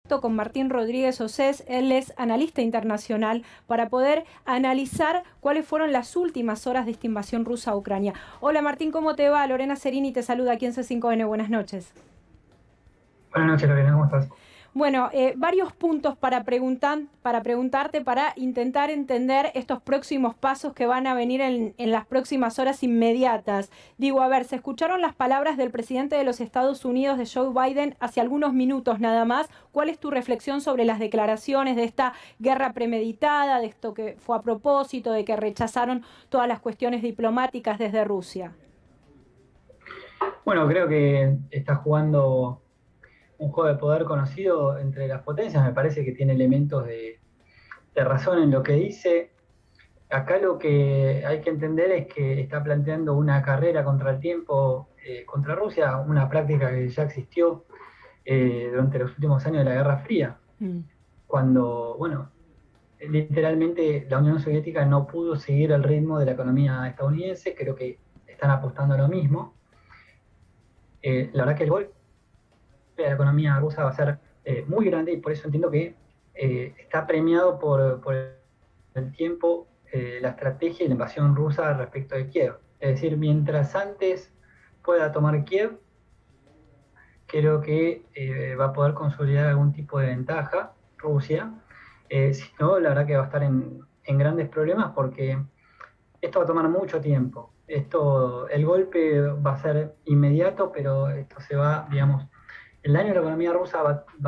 contacto con Martín Rodríguez Océs, él es analista internacional, para poder analizar cuáles fueron las últimas horas de esta invasión rusa a Ucrania. Hola Martín, ¿cómo te va? Lorena Cerini te saluda aquí en C5N, buenas noches. Buenas noches, Lorena, ¿cómo estás? Bueno, varios puntos para preguntarte, para intentar entender estos próximos pasos que van a venir en las próximas horas inmediatas. Digo, a ver, se escucharon las palabras del presidente de los Estados Unidos, de Joe Biden, hace algunos minutos nada más. ¿Cuál es tu reflexión sobre las declaraciones de esta guerra premeditada, de esto que fue a propósito, de que rechazaron todas las cuestiones diplomáticas desde Rusia? Bueno, creo que está jugando un juego de poder conocido entre las potencias. Me parece que tiene elementos de razón en lo que dice. Acá lo que hay que entender es que está planteando una carrera contra el tiempo contra Rusia, una práctica que ya existió durante los últimos años de la Guerra Fría, Mm. cuando, bueno, literalmente la Unión Soviética no pudo seguir el ritmo de la economía estadounidense. Creo que están apostando a lo mismo. La verdad que el golpe de la economía rusa va a ser muy grande, y por eso entiendo que está premiado por el tiempo, la estrategia y la invasión rusa respecto de Kiev. Es decir, mientras antes pueda tomar Kiev, creo que va a poder consolidar algún tipo de ventaja Rusia. Si no, la verdad que va a estar en grandes problemas, porque esto va a tomar mucho tiempo. El golpe va a ser inmediato, pero esto se va, digamos, el daño de la economía rusa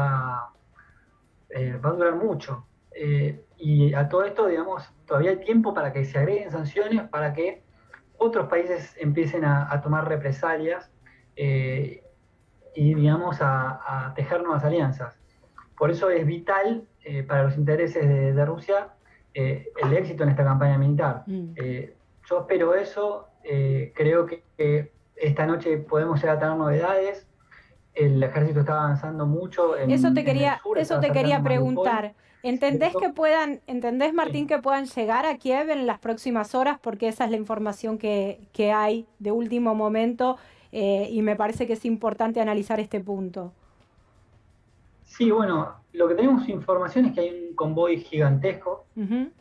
va a durar mucho. Y a todo esto, digamos, todavía hay tiempo para que se agreguen sanciones, para que otros países empiecen a tomar represalias eh, y, digamos, a tejer nuevas alianzas. Por eso es vital para los intereses de Rusia el éxito en esta campaña militar. Mm. Yo espero eso. Creo que esta noche podemos llegar a tener novedades. El ejército está avanzando mucho en el sur, está Eso te acercando quería Mariupol. preguntar. ¿Entendés, Martín, que puedan llegar a Kiev en las próximas horas? Porque esa es la información que hay de último momento, y me parece que es importante analizar este punto. Sí, bueno, lo que tenemos información es que hay un convoy gigantesco Ujú.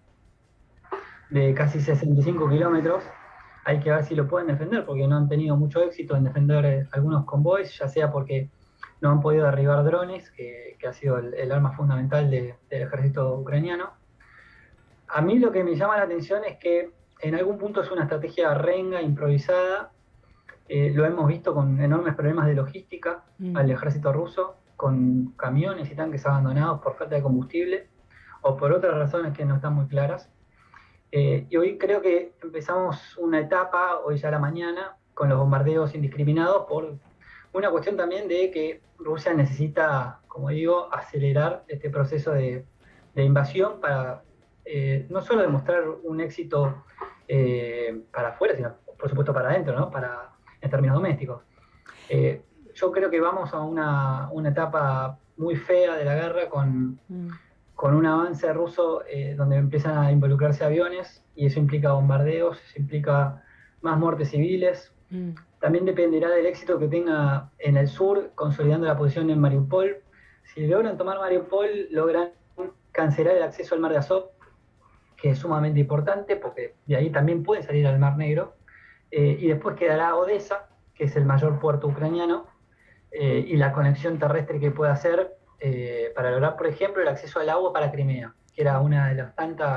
de casi 65 kilómetros. Hay que ver si lo pueden defender, porque no han tenido mucho éxito en defender algunos convoys, ya sea porque no han podido derribar drones, que ha sido el arma fundamental del ejército ucraniano. A mí lo que me llama la atención es que en algún punto es una estrategia renga, improvisada. Lo hemos visto con enormes problemas de logística Mm. al ejército ruso, con camiones y tanques abandonados por falta de combustible o por otras razones que no están muy claras. Y hoy creo que empezamos una etapa, hoy ya a la mañana, con los bombardeos indiscriminados, por una cuestión también de que Rusia necesita, como digo, acelerar este proceso de invasión para no solo demostrar un éxito para afuera, sino por supuesto para adentro, ¿no? En términos domésticos. Eh, yo creo que vamos a una etapa muy fea de la guerra, Mm. con un avance ruso donde empiezan a involucrarse aviones, y eso implica bombardeos, eso implica más muertes civiles. Mm. También dependerá del éxito que tenga en el sur, consolidando la posición en Mariupol. Si logran tomar Mariupol, logran cancelar el acceso al mar de Azov, que es sumamente importante, porque de ahí también pueden salir al Mar Negro. Y después quedará Odessa, que es el mayor puerto ucraniano, y la conexión terrestre que puede hacer para lograr, por ejemplo, el acceso al agua para Crimea, que era una de las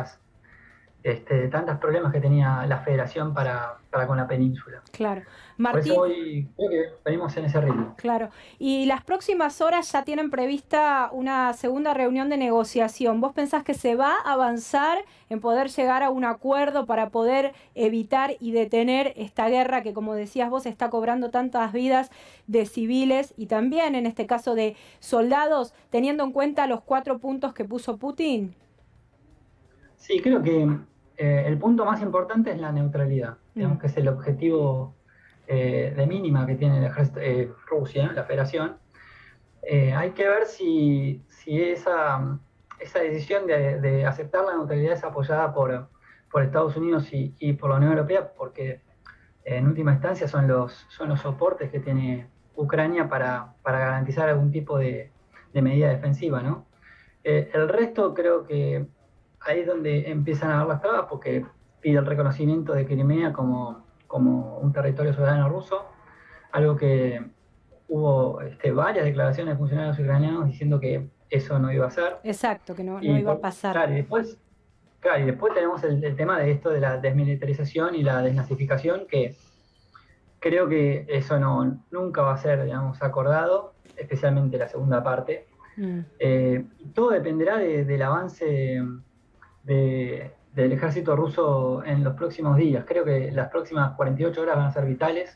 tantos problemas que tenía la federación para con la península. Claro. Por eso Martín, hoy creo que venimos en ese ritmo. claro. Y las próximas horas ya tienen prevista una segunda reunión de negociación. ¿Vos pensás que se va a avanzar en poder llegar a un acuerdo para poder evitar y detener esta guerra que, como decías vos, está cobrando tantas vidas de civiles y también, en este caso, de soldados, teniendo en cuenta los 4 puntos que puso Putin? Sí, creo que el punto más importante es la neutralidad, digamos Mm. que es el objetivo de mínima que tiene el ejército, Rusia, la federación. Hay que ver si esa decisión de aceptar la neutralidad es apoyada por Estados Unidos y por la Unión Europea, porque en última instancia son los soportes que tiene Ucrania para garantizar algún tipo de medida defensiva, ¿no? El resto creo que ahí es donde empiezan a dar las trabas, porque pide el reconocimiento de Crimea como un territorio soberano ruso, algo que hubo varias declaraciones de funcionarios ucranianos diciendo que eso no iba a ser. Exacto, que no Y, iba a pasar. claro, y después tenemos el tema de esto de la desmilitarización y la desnazificación, que creo que eso nunca va a ser, digamos, acordado, especialmente la segunda parte. Todo dependerá del avance del ejército ruso en los próximos días. Creo que las próximas 48 horas van a ser vitales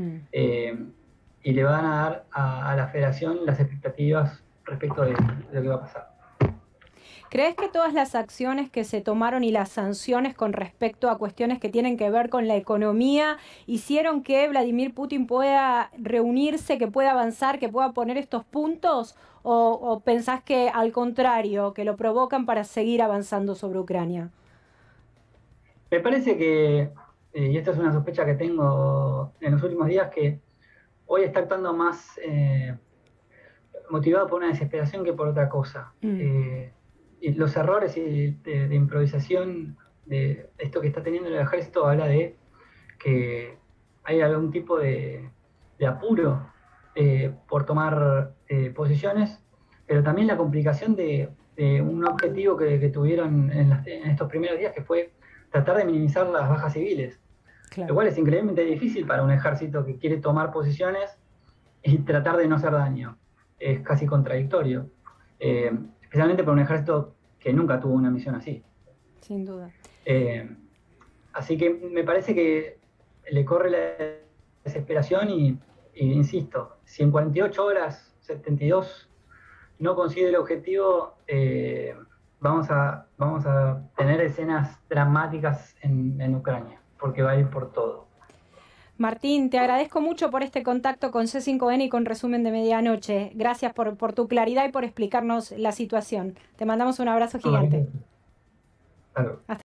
y le van a dar a la federación las expectativas respecto de lo que va a pasar. ¿Crees que todas las acciones que se tomaron y las sanciones con respecto a cuestiones que tienen que ver con la economía hicieron que Vladimir Putin pueda reunirse, que pueda avanzar, que pueda poner estos puntos? ¿O pensás que al contrario, que lo provocan para seguir avanzando sobre Ucrania? Me parece que, y esta es una sospecha que tengo en los últimos días, que hoy está actuando más motivado por una desesperación que por otra cosa. Y los errores de improvisación de esto que está teniendo el ejército habla de que hay algún tipo de apuro por tomar posiciones, pero también la complicación de un objetivo que tuvieron en estos primeros días, que fue tratar de minimizar las bajas civiles. Claro. Lo cual es increíblemente difícil para un ejército que quiere tomar posiciones y tratar de no hacer daño. Es casi contradictorio. Especialmente para un ejército que nunca tuvo una misión así. Sin duda. Así que me parece que le corre la desesperación y insisto, si en 48 horas, 72, no consigue el objetivo, vamos a tener escenas dramáticas en Ucrania, porque va a ir por todo. Martín, te agradezco mucho por este contacto con C5N y con Resumen de Medianoche. Gracias por tu claridad y por explicarnos la situación. Te mandamos un abrazo gigante. Claro.